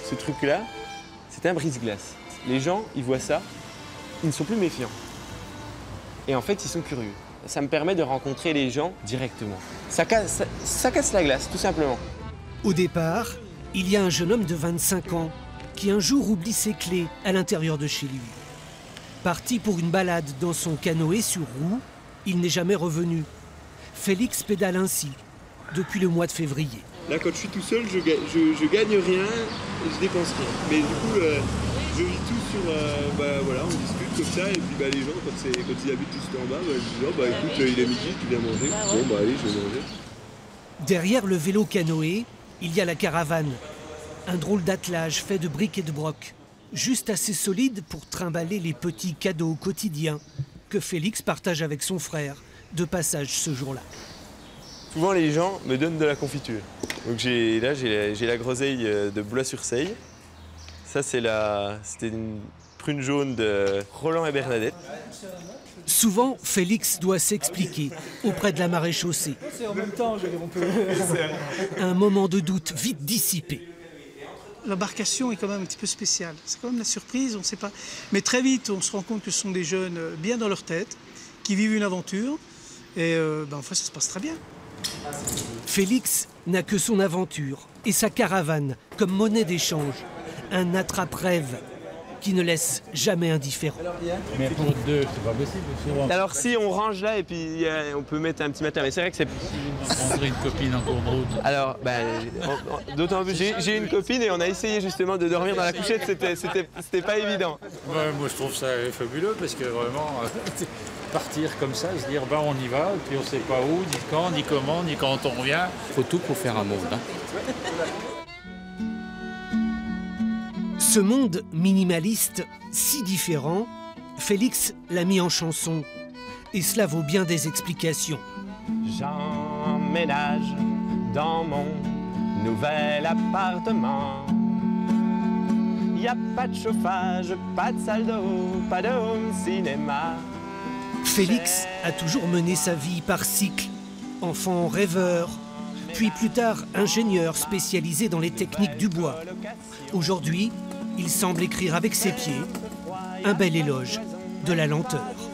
ce truc-là, c'est un brise-glace. Les gens, ils voient ça, ils ne sont plus méfiants. Et en fait, ils sont curieux. Ça me permet de rencontrer les gens directement. Ça casse la glace, tout simplement. Au départ, il y a un jeune homme de 25 ans qui un jour oublie ses clés à l'intérieur de chez lui. Parti pour une balade dans son canoë sur roue, il n'est jamais revenu. Félix pédale ainsi depuis le mois de février. Là, quand je suis tout seul, je gagne rien et je dépense rien. Mais du coup, je vis tout sur... voilà, on discute comme ça. Et puis les gens, quand ils habitent juste en bas, ils disent « Oh, écoute, il est midi, tu viens manger. » Bon, allez, je vais manger. Derrière le vélo canoë, il y a la caravane. Un drôle d'attelage fait de briques et de broc. Juste assez solide pour trimballer les petits cadeaux quotidiens que Félix partage avec son frère, de passage ce jour-là. Souvent, les gens me donnent de la confiture. Donc j'ai la groseille de Blois-sur-Seille. Ça, c'était une prune jaune de Roland et Bernadette. Souvent, Félix doit s'expliquer auprès de la maréchaussée. C'est en même temps, on peut... Un moment de doute vite dissipé. L'embarcation est quand même un petit peu spéciale. C'est quand même la surprise, on ne sait pas. Mais très vite, on se rend compte que ce sont des jeunes bien dans leur tête, qui vivent une aventure. Et enfin, ça se passe très bien. Félix n'a que son aventure et sa caravane comme monnaie d'échange. Un attrape-rêve qui ne laisse jamais indifférent. Mais pour deux, c'est pas possible. Alors si on range là et puis on peut mettre un petit matin, mais c'est vrai que c'est... Rencontrer une copine en cours de route. Alors, d'autant plus, j'ai une copine et on a essayé justement de dormir dans la couchette, c'était pas évident. Ouais, moi je trouve ça fabuleux parce que vraiment, partir comme ça, se dire on y va, et puis on sait pas où, ni quand, ni comment, ni quand on revient. Il faut tout pour faire un monde. Ce monde minimaliste, si différent, Félix l'a mis en chanson. Et cela vaut bien des explications. J'emménage dans mon nouvel appartement. Y a pas de chauffage, pas de salle d'eau, pas de home cinéma. Félix a toujours mené sa vie par cycle. Enfant rêveur, puis plus tard ingénieur spécialisé dans les techniques du bois. Aujourd'hui, il semble écrire avec ses pieds un bel éloge de la lenteur.